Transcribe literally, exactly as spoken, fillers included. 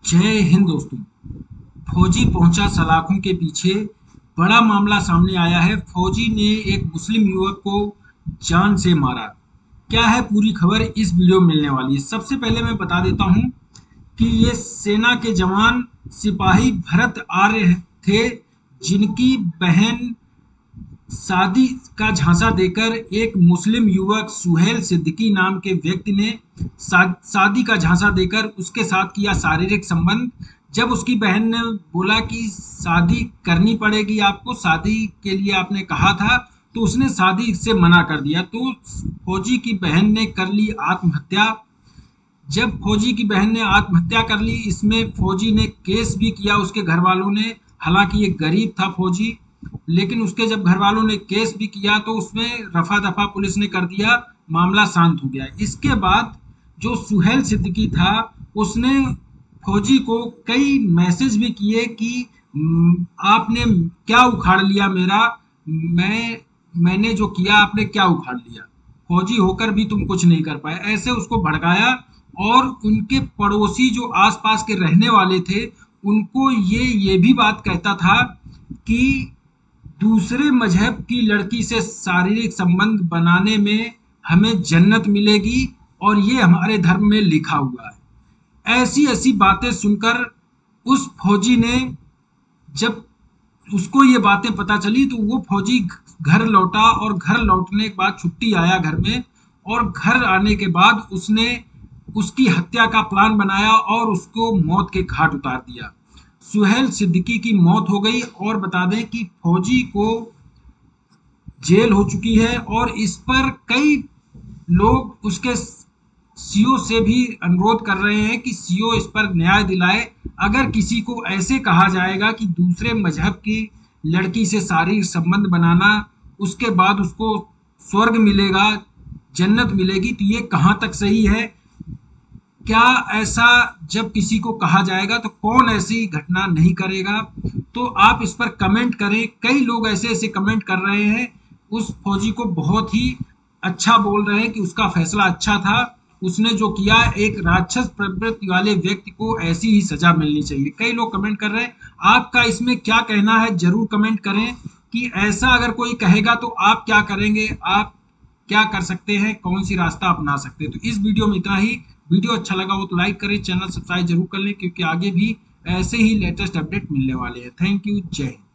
जय हिंद दोस्तों। फौजी पहुंचा सलाखों के पीछे। बड़ा मामला सामने आया है। फौजी ने एक मुस्लिम युवक को जान से मारा। क्या है पूरी खबर, इस वीडियो में मिलने वाली है। सबसे पहले मैं बता देता हूं कि ये सेना के जवान सिपाही भरत आर्य थे, जिनकी बहन शादी का झांसा देकर एक मुस्लिम युवक सुहेल सिद्दीकी नाम के व्यक्ति ने शादी का झांसा देकर उसके साथ किया शारीरिक संबंध। जब उसकी बहन ने बोला कि शादी करनी पड़ेगी आपको, शादी के लिए आपने कहा था, तो उसने शादी से मना कर दिया। तो फौजी की बहन ने कर ली आत्महत्या। जब फौजी की बहन ने आत्महत्या कर ली, इसमें फौजी ने केस भी किया उसके घर वालों ने। हालांकि ये गरीब था फौजी, लेकिन उसके जब घर वालों ने केस भी किया तो उसमें रफा दफा पुलिस ने कर दिया, मामला शांत हो गया। इसके बाद जो सुहेल सिद्दीकी था, उसने फौजी को कई मैसेज भी किए कि आपने क्या उखाड़ लिया मेरा, मैं मैंने जो किया आपने क्या उखाड़ लिया, फौजी होकर भी तुम कुछ नहीं कर पाए, ऐसे उसको भड़काया। और उनके पड़ोसी जो आसपास के रहने वाले थे, उनको ये ये भी बात कहता था कि दूसरे मजहब की लड़की से शारीरिक संबंध बनाने में हमें जन्नत मिलेगी और ये हमारे धर्म में लिखा हुआ है। ऐसी ऐसी बातें सुनकर उस फौजी ने, जब उसको ये बातें पता चली तो वो फौजी घर लौटा और घर लौटने के बाद छुट्टी आया घर में, और घर आने के बाद उसने उसकी हत्या का प्लान बनाया और उसको मौत के घाट उतार दिया। सुहेल सिद्दीकी की मौत हो गई। और बता दें कि फौजी को जेल हो चुकी है और इस पर कई लोग उसके सीओ से भी अनुरोध कर रहे हैं कि सीओ इस पर न्याय दिलाए। अगर किसी को ऐसे कहा जाएगा कि दूसरे मजहब की लड़की से शारीरिक संबंध बनाना, उसके बाद उसको स्वर्ग मिलेगा, जन्नत मिलेगी, तो ये कहाँ तक सही है? क्या ऐसा जब किसी को कहा जाएगा तो कौन ऐसी घटना नहीं करेगा? तो आप इस पर कमेंट करें। कई लोग ऐसे ऐसे कमेंट कर रहे हैं, उस फौजी को बहुत ही अच्छा बोल रहे हैं कि उसका फैसला अच्छा था, उसने जो किया, एक राक्षस प्रवृत्ति वाले व्यक्ति को ऐसी ही सजा मिलनी चाहिए। कई लोग कमेंट कर रहे हैं। आपका इसमें क्या कहना है, जरूर कमेंट करें कि ऐसा अगर कोई कहेगा तो आप क्या करेंगे, आप क्या कर सकते हैं, कौन सी रास्ता अपना सकते हैं। तो इस वीडियो में इतना ही। वीडियो अच्छा लगा हो तो लाइक करें, चैनल सब्सक्राइब जरूर कर लें, क्योंकि आगे भी ऐसे ही लेटेस्ट अपडेट मिलने वाले हैं। Thank you. जय हिंद।